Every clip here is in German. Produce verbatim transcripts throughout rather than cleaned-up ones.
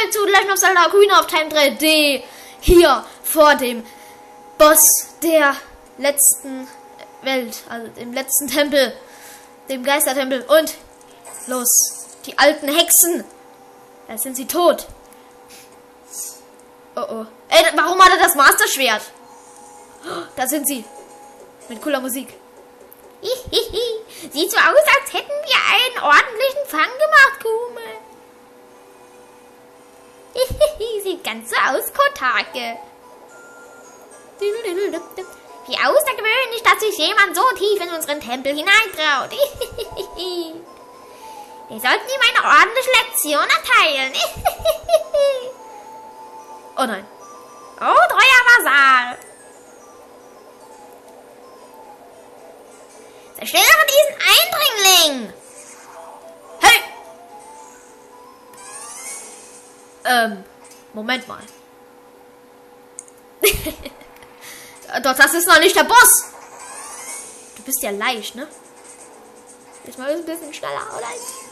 zurück zu Legend of Zelda Ocarina of Time drei D. Hier vor dem Boss der letzten Welt, also dem letzten Tempel, dem Geistertempel. Und los, die alten Hexen. Da sind sie tot. Oh oh. Ey, warum hat er das Master-Schwert? Da sind sie. Mit cooler Musik. Sieht so aus, als hätten wir einen ordentlichen Fang gemacht, Kume. Sieht ganz so aus, Kotake. Wie außergewöhnlich, dass sich jemand so tief in unseren Tempel hineintraut. Wir sollten ihm eine ordentliche Lektion erteilen. Oh nein. Oh, treuer Vasall. Zerstöre diesen Eindringling. Hey! Ähm, Moment mal. Doch, das ist noch nicht der Boss. Du bist ja leicht, ne? Jetzt mal ein bisschen schneller, oder?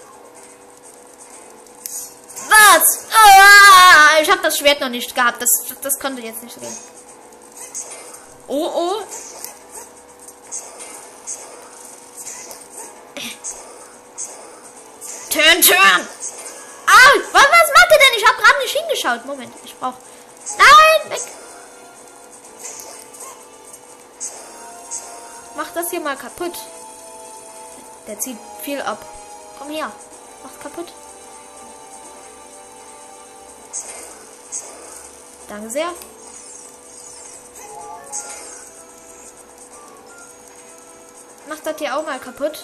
Was? Ah, ich habe das Schwert noch nicht gehabt. Das, das konnte jetzt nicht gehen. Oh, oh. Turn, turn. Ah, was, was macht er denn? Ich habe gerade nicht hingeschaut. Moment, ich brauche... Nein, weg. Mach das hier mal kaputt. Der zieht viel ab. Komm her. Mach's kaputt. Danke sehr. Mach das hier auch mal kaputt.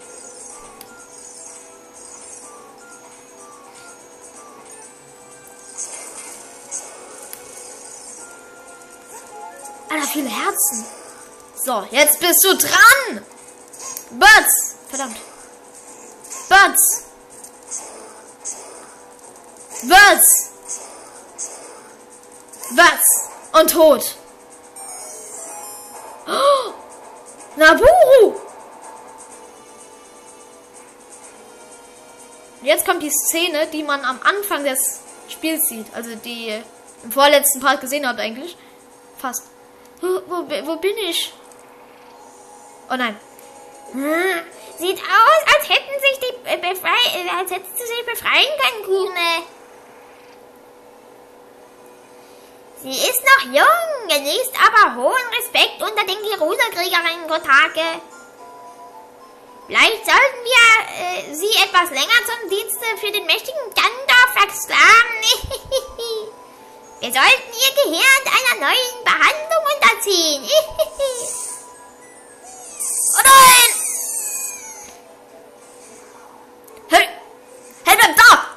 Alter, viele Herzen. So, jetzt bist du dran. Butz. Verdammt. Butz. Butz. Was? Und tot. Oh, Nabooru! Jetzt kommt die Szene, die man am Anfang des Spiels sieht. Also die ihr im vorletzten Part gesehen habt eigentlich. Fast. Wo, wo, wo bin ich? Oh nein. Hm, sieht aus, als hätten sich die äh, befrei als hätten sie sich befreien können, Kume. Sie ist noch jung, genießt aber hohen Respekt unter den Gerudo-Kriegerinnen, Kotake. Vielleicht sollten wir äh, sie etwas länger zum Dienste für den mächtigen Gandalf versklaven. Wir sollten ihr Gehirn einer neuen Behandlung unterziehen. Oh nein! Hey! Hey, bleib da!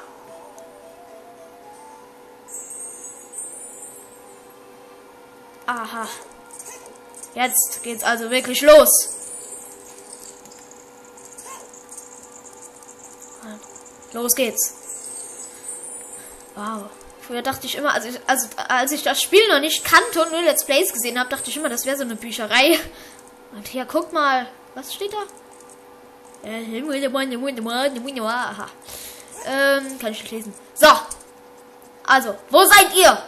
Aha. Jetzt geht's also wirklich los. Los geht's. Wow. Früher dachte ich immer, also, ich, also als ich das Spiel noch nicht kannte und nur Let's Plays gesehen habe, dachte ich immer, das wäre so eine Bücherei. Und hier, guck mal. Was steht da? Aha. Ähm, kann ich nicht lesen. So. Also, wo seid ihr?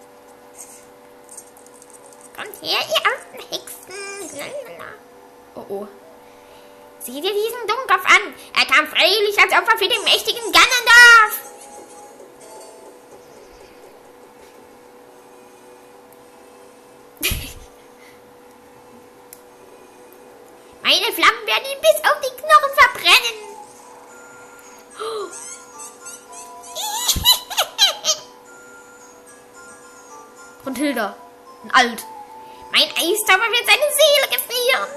Kommt her, ihr alten Hexen. Oh oh. Sieh dir diesen Dummkopf an. Er kam freiwillig als Opfer für den mächtigen Ganondorf. Meine Flammen werden ihn bis auf die Knochen verbrennen. Grundhilda. Ein Alt. Mein Eiszauber wird seine Seele gefrieren.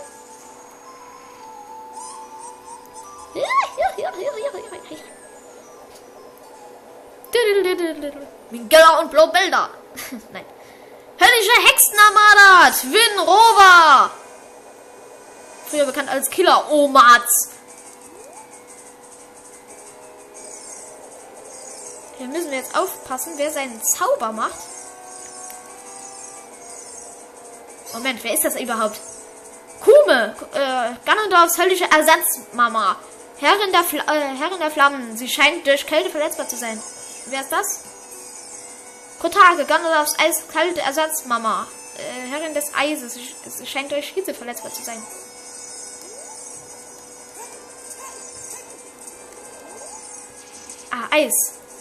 Mingella und Blobelda. Nein. Höllische Hexenarmada. Twin Rover. Früher bekannt als Killer Omats. Hier müssen wir jetzt aufpassen, wer seinen Zauber macht. Moment, wer ist das überhaupt? Kume, äh, Ganondorfs höllische Ersatzmama. Herrin der, Fl äh, Herrin der Flammen. Sie scheint durch Kälte verletzbar zu sein. Wer ist das? Kotage, Gandalfs eiskalte Ersatzmama. Äh, Herrin des Eises. Es scheint durch Hitze verletzbar zu sein. Ah, Eis.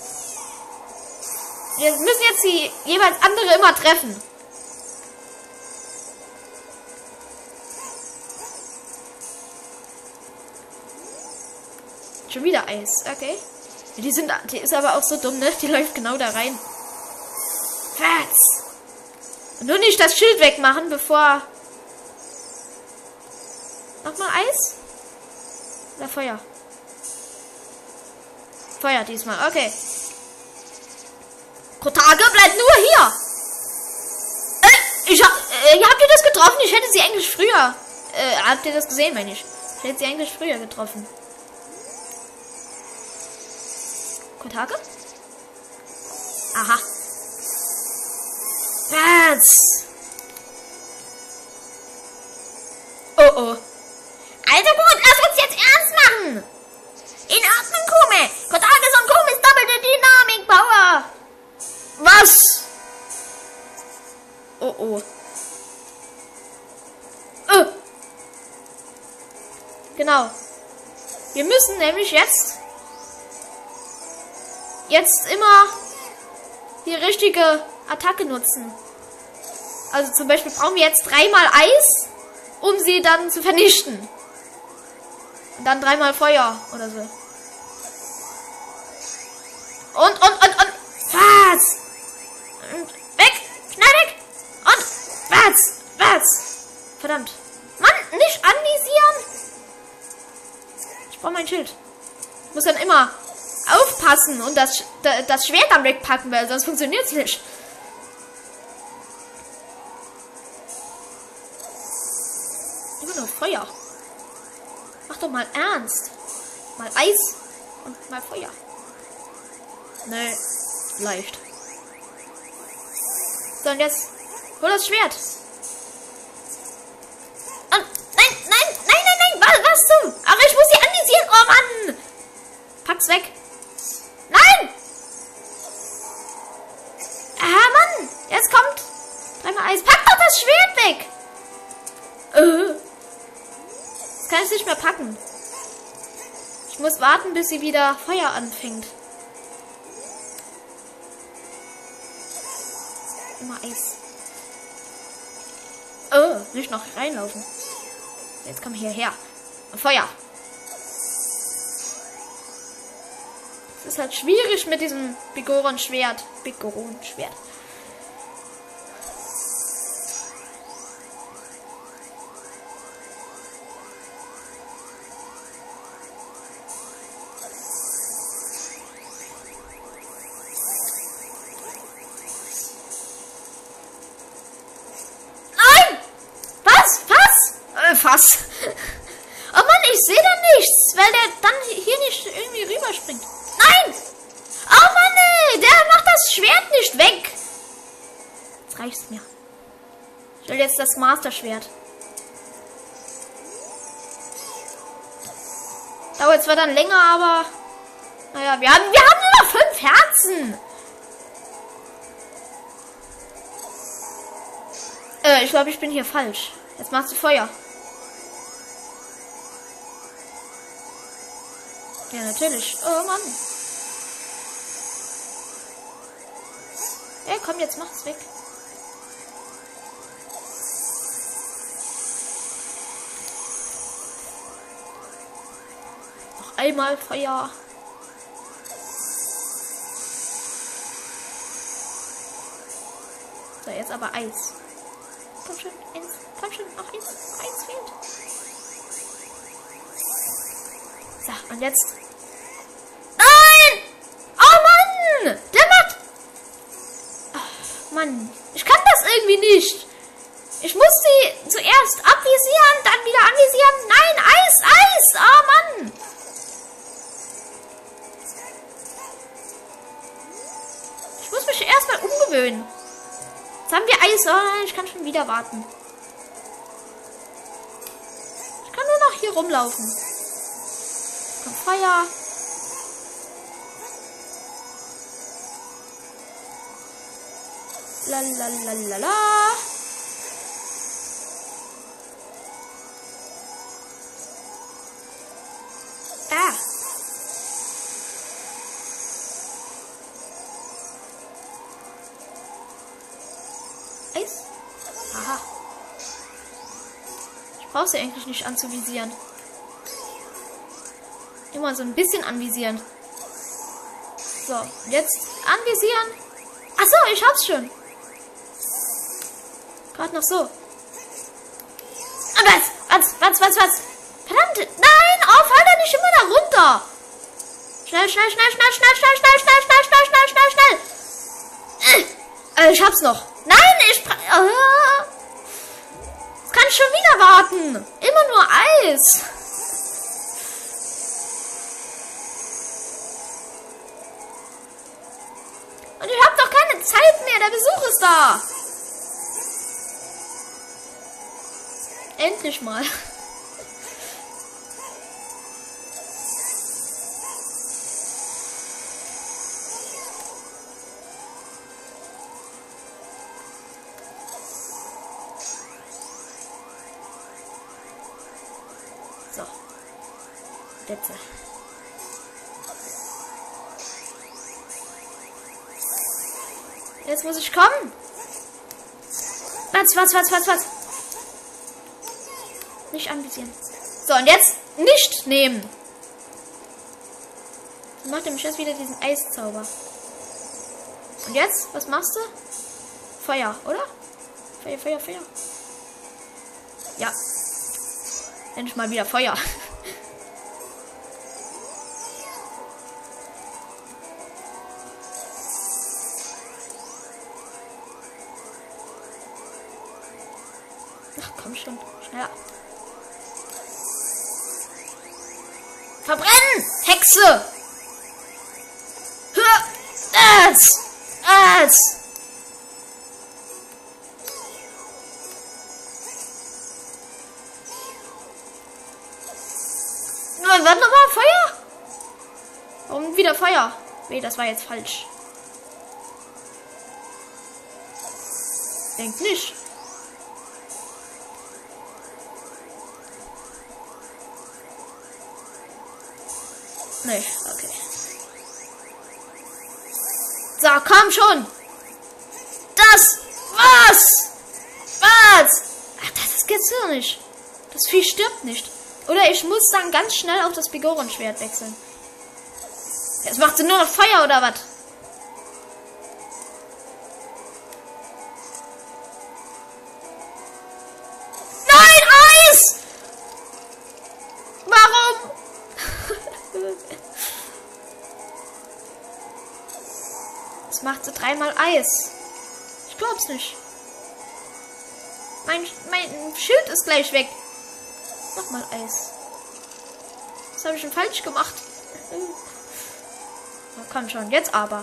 Wir müssen jetzt die jeweils andere immer treffen. Schon wieder Eis, okay. Die sind, die ist aber auch so dumm, ne? Die läuft genau da rein. Fatz! Nur nicht das Schild wegmachen, bevor... Nochmal Eis? Oder Feuer? Feuer diesmal, okay. Kotage bleibt nur hier! Äh, ich hab, äh, habt ihr das getroffen? Ich hätte sie eigentlich früher... Äh, habt ihr das gesehen, meine ich? Ich hätte sie eigentlich früher getroffen. Kotage? Aha. Was? Oh oh. Also gut, lass uns jetzt ernst machen. In Ordnung, Kume. Kotages und Kumes doppelte Dynamik-Power. Was? Oh oh. Oh. Genau. Wir müssen nämlich jetzt jetzt immer die richtige Attacke nutzen. Also zum Beispiel brauchen wir jetzt dreimal Eis, um sie dann zu vernichten. Und dann dreimal Feuer oder so. Und, und, und, und. Was? Und weg. Schnell weg. Und. Was? Was? Verdammt. Mann, nicht anvisieren. Ich brauche mein Schild. Ich muss dann immer aufpassen und das, das Schwert dann wegpacken, weil sonst funktioniert es nicht. Immer nur Feuer. Mach doch mal ernst. Mal Eis und mal Feuer. Nee, leicht. So, und jetzt hol das Schwert. Und, nein, nein, nein, nein, nein, was, was zum? Aber ich muss sie anvisieren. Oh Mann. Pack's weg. Nein! Ah, Mann! Jetzt kommt dreimal Eis. Pack doch das Schwert weg! Äh. Das kann ich nicht mehr packen. Ich muss warten, bis sie wieder Feuer anfängt. Immer Eis. Oh, nicht noch reinlaufen. Jetzt komm hierher. Feuer. Es ist halt schwierig mit diesem Bigoron-Schwert. Bigoron-Schwert. Nein! Was? Was? Äh, was? Oh Mann, ich sehe da nichts, weil der dann hier nicht irgendwie rüberspringt. Nein! Oh Mann, ey, der macht das Schwert nicht weg. Jetzt reicht's mir. Ich will jetzt das Master-Schwert. Dauert zwar dann länger, aber... Naja, wir haben, wir haben nur noch fünf Herzen. Äh, ich glaube, ich bin hier falsch. Jetzt machst du Feuer. Ja, natürlich. Oh Mann. Ja, komm, jetzt mach's weg. Noch einmal Feuer. So, jetzt aber Eis. Komm schon, eins. Komm schon, noch eins. Noch eins fehlt. So, und jetzt... Nein! Oh Mann! Der macht... Oh, Mann, ich kann das irgendwie nicht. Ich muss sie zuerst abvisieren, dann wieder anvisieren. Nein, Eis, Eis! Oh Mann! Ich muss mich erstmal umgewöhnen. Jetzt haben wir Eis. Oh, ich kann schon wieder warten. Ich kann nur noch hier rumlaufen. Kommt Feuer. La la la la la. Ah. Eis. Aha. Ich brauche sie eigentlich nicht anzuvisieren. Immer so ein bisschen anvisieren. So, jetzt anvisieren. Achso, ich hab's schon. Gerade noch so. Und was? Was? Was? Was? Was? Verdammt! Nein! Oh, fall da nicht immer da runter! Schnell, schnell, schnell, schnell, schnell, schnell, schnell, schnell, schnell, schnell, schnell, schnell, schnell! Äh, ich hab's noch. Nein, ich... Äh, das kann ich schon wieder warten. Immer nur Eis. Und ich hab doch keine Zeit mehr. Der Besuch ist da. Endlich mal. So. Jetzt. Jetzt muss ich kommen. Was, was, was, was, was? Nicht anvisieren. So, und jetzt nicht nehmen. Dann macht nämlich jetzt wieder diesen Eiszauber. Und jetzt, was machst du? Feuer, oder? Feuer, Feuer, Feuer. Ja. Endlich mal wieder Feuer. Ach, komm schon. Schneller. Verbrennen! Hexe! Hör! Das! Das! Was nochmal? Feuer? Warum wieder Feuer? Nee, das war jetzt falsch. Denkt nicht. Nee, okay. So, komm schon. Das. Was? Was? Ach, das geht's ja nicht. Das Vieh stirbt nicht. Oder ich muss dann ganz schnell auf das Bigoren-Schwert wechseln. Jetzt macht sie nur noch Feuer, oder was? Nein, Eis! Warum? Das macht sie dreimal Eis. Ich glaub's nicht. Mein, mein Schild ist gleich weg. Nochmal Eis. Was habe ich schon falsch gemacht? Na, komm schon, jetzt aber.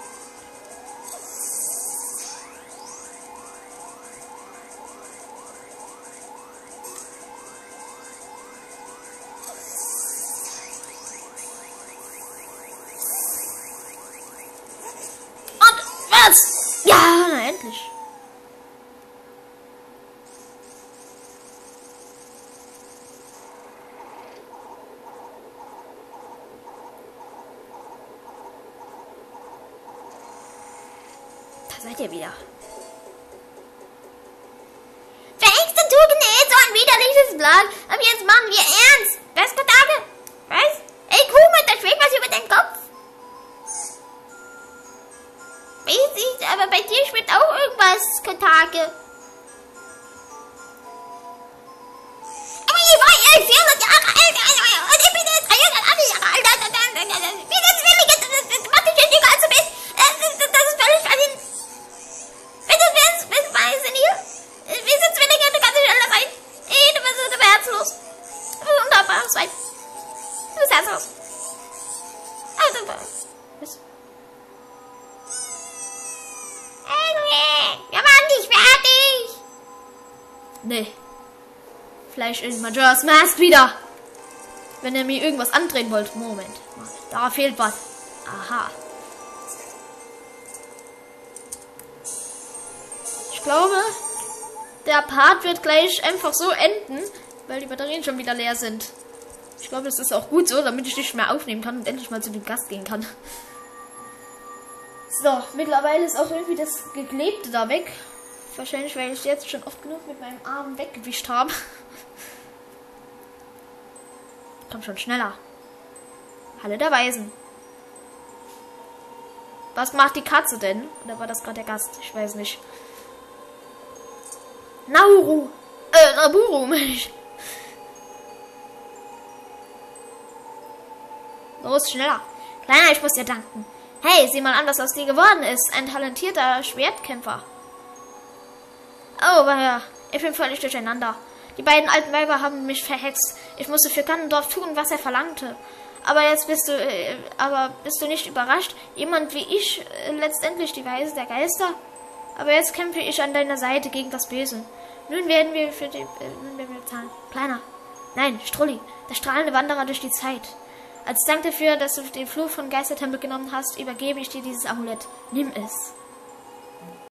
Und was? Ja, na endlich. Seid ihr wieder? Verängstet Tugendät, so ein widerliches Blatt. Aber jetzt machen wir ernst. Was, Kotage? Was? Ey, Kuhmann, da schwebt was über deinen Kopf. Weiß ich, aber bei dir schwebt auch irgendwas, Kotage. Aber ich war erst vierhundert Jahre alt und ich bin jetzt dreihundertachtzig Jahre alt. Wie das will ich jetzt? Das macht dich nicht ganz so best. Das ist völlig verrückt. Was sind hier? Wir sind Zwillinge, du kannst nicht alle rein. Ey, du bist, du bist herzlos. Du bist wunderbar, Weib. Du bist herzlos. Also, was? Ey, wir waren nicht fertig. Nee. Vielleicht in Majora's Mask wieder. Wenn ihr mir irgendwas andrehen wollt. Moment. Da fehlt was. Aha. glaube, der Part wird gleich einfach so enden, weil die Batterien schon wieder leer sind. Ich glaube, das ist auch gut so, damit ich nicht mehr aufnehmen kann und endlich mal zu dem Gast gehen kann. So, mittlerweile ist auch irgendwie das Geklebte da weg. Wahrscheinlich, weil ich jetzt schon oft genug mit meinem Arm weggewischt habe. Komm schon, schneller. Halle der Weisen. Was macht die Katze denn? Oder war das gerade der Gast? Ich weiß nicht. Nauru. Äh, Naburu, Mensch. Los, schneller. Kleiner, ich muss dir danken. Hey, sieh mal an, was aus dir geworden ist. Ein talentierter Schwertkämpfer. Oh, ja. Ich bin völlig durcheinander. Die beiden alten Weiber haben mich verhext. Ich musste für Ganondorf tun, was er verlangte. Aber jetzt bist du, äh, aber bist du nicht überrascht? Jemand wie ich, äh, letztendlich die Weise der Geister? Aber jetzt kämpfe ich an deiner Seite gegen das Böse. Nun werden wir für die, äh, nun werden wir bezahlen. Kleiner. Nein, Strulli, der strahlende Wanderer durch die Zeit. Als Dank dafür, dass du den Fluch von Geistertempel genommen hast, übergebe ich dir dieses Amulett. Nimm es.